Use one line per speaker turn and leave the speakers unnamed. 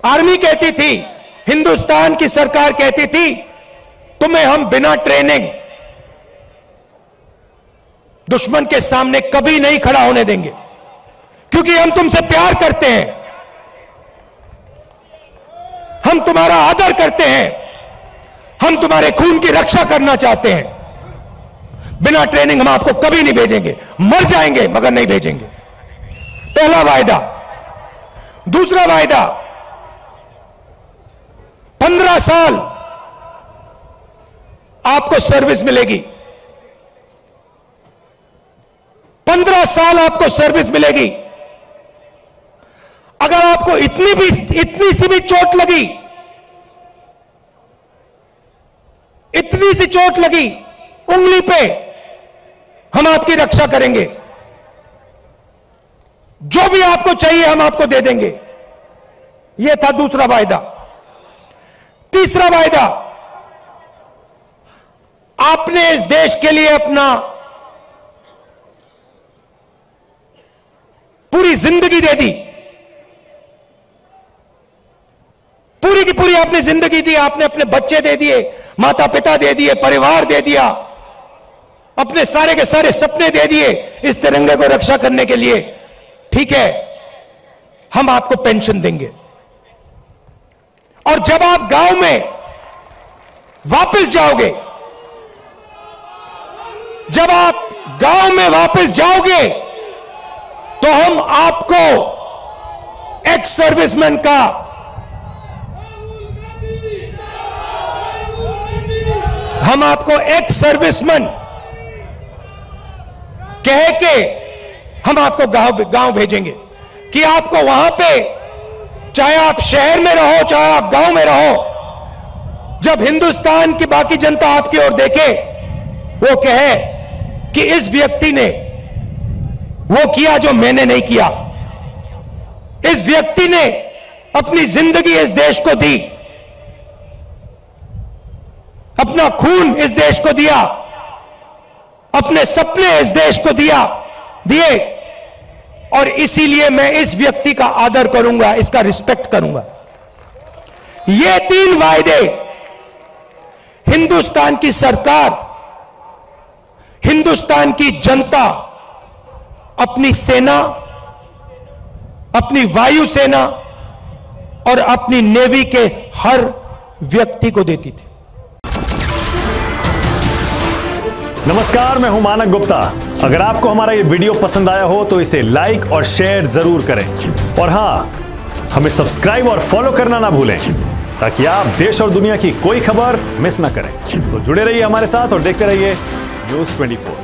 Army कहती थी, हिंदुस्तान की सरकार कहती थी, तुम्हें हम बिना ट्रेनिंग दुश्मन के सामने कभी नहीं खड़ा होने देंगे, क्योंकि हम तुमसे प्यार करते हैं, हम तुम्हारा आदर करते हैं, हम तुम्हारे खून की रक्षा करना चाहते हैं। बिना ट्रेनिंग हम आपको कभी नहीं भेजेंगे, मर जाएंगे मगर नहीं भेजेंगे। पहला वायदा। दूसरा वायदा, 15 साल आपको सर्विस मिलेगी। 15 साल आपको सर्विस मिलेगी। अगर आपको इतनी सी भी चोट लगी, इतनी सी चोट लगी उंगली पे, हम आपकी रक्षा करेंगे। जो भी आपको चाहिए हम आपको दे देंगे। यह था दूसरा वायदा। तीसरा वायदा, आपने इस देश के लिए अपना पूरी जिंदगी दे दी, पूरी की पूरी आपने जिंदगी दी। आपने अपने बच्चे दे दिए, माता पिता दे दिए, परिवार दे दिया, अपने सारे के सारे सपने दे दिए इस तिरंगे को रक्षा करने के लिए। ठीक है, हम आपको पेंशन देंगे। और जब आप गांव में वापस जाओगे, जब आप गांव में वापस जाओगे, तो हम आपको एक्स सर्विसमैन का कह के हम आपको गांव भेजेंगे कि आपको वहां पे, चाहे आप शहर में रहो चाहे आप गांव में रहो, जब हिंदुस्तान की बाकी जनता आपकी ओर देखे, वो कहे कि इस व्यक्ति ने वो किया जो मैंने नहीं किया। इस व्यक्ति ने अपनी जिंदगी इस देश को दी, अपना खून इस देश को दिया, अपने सपने इस देश को दिए, और इसीलिए मैं इस व्यक्ति का आदर करूंगा, इसका रिस्पेक्ट करूंगा। ये 3 वायदे हिंदुस्तान की सरकार, हिंदुस्तान की जनता अपनी सेना, अपनी वायुसेना और अपनी नेवी के हर व्यक्ति को देती थी।
नमस्कार, मैं हूं मानक गुप्ता। अगर आपको हमारा ये वीडियो पसंद आया हो तो इसे लाइक और शेयर जरूर करें, और हां, हमें सब्सक्राइब और फॉलो करना ना भूलें, ताकि आप देश और दुनिया की कोई खबर मिस ना करें। तो जुड़े रहिए हमारे साथ और देखते रहिए न्यूज़ 24।